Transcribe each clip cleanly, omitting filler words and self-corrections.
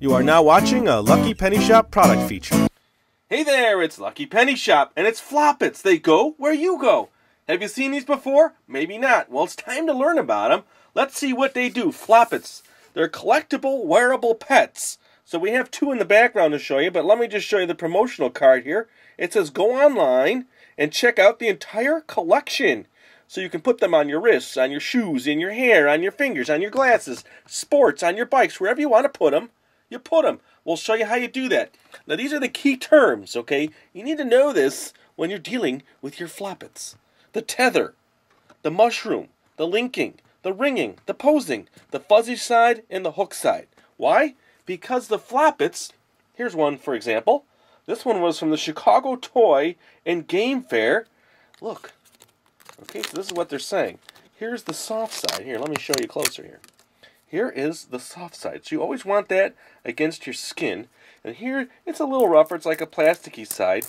You are now watching a Lucky Penny Shop product feature. Hey there, it's Lucky Penny Shop, and it's Floppets. They go where you go. Have you seen these before? Maybe not. Well, it's time to learn about them. Let's see what they do. Floppets. They're collectible, wearable pets. So we have two in the background to show you, but let me just show you the promotional card here. It says go online and check out the entire collection. So you can put them on your wrists, on your shoes, in your hair, on your fingers, on your glasses, sports, on your bikes, wherever you want to put them, you put them. We'll show you how you do that. Now these are the key terms, okay? You need to know this when you're dealing with your floppets. The tether, the mushroom, the linking, the ringing, the posing, the fuzzy side, and the hook side. Why? Because the floppets, here's one for example. This one was from the Chicago Toy and Game Fair. Look. Okay, so this is what they're saying. Here's the soft side. Here, let me show you closer here. Here is the soft side. So you always want that against your skin. And here, it's a little rougher. It's like a plasticky side.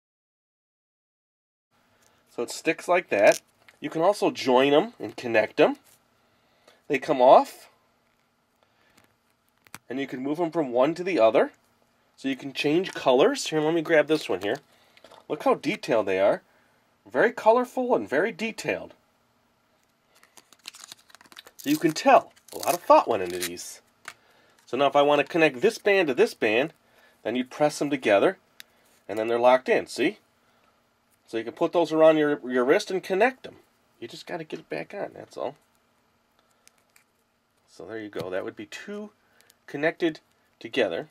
So it sticks like that. You can also join them and connect them. They come off. And you can move them from one to the other. So you can change colors. Here, let me grab this one here. Look how detailed they are. Very colorful and very detailed. So you can tell a lot of thought went into these. So now if I want to connect this band to this band, then you press them together and then they're locked in, see? So you can put those around your wrist and connect them. You just got to get it back on, that's all. So there you go. That would be two connected together.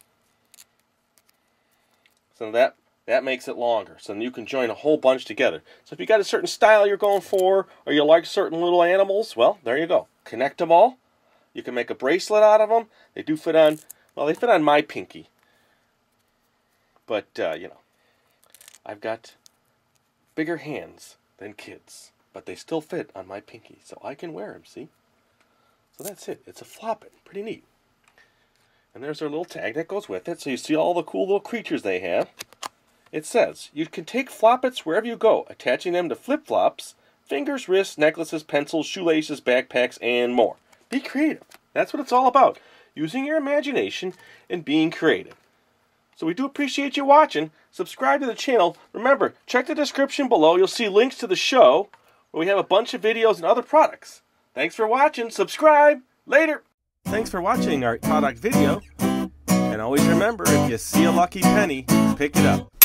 So that makes it longer. So then you can join a whole bunch together. So if you got a certain style you're going for, or you like certain little animals, well, there you go. Connect them all. You can make a bracelet out of them. They do fit on, well, they fit on my pinky. But, you know, I've got bigger hands than kids. But they still fit on my pinky. So I can wear them, see? So that's it. It's a floppet. Pretty neat. And there's their little tag that goes with it. So you see all the cool little creatures they have. It says, you can take floppets wherever you go, attaching them to flip-flops, fingers, wrists, necklaces, pencils, shoelaces, backpacks, and more. Be creative. That's what it's all about. Using your imagination and being creative. So we do appreciate you watching. Subscribe to the channel. Remember, check the description below. You'll see links to the show where we have a bunch of videos and other products. Thanks for watching. Subscribe. Later. Thanks for watching our product video. And always remember, if you see a lucky penny, pick it up.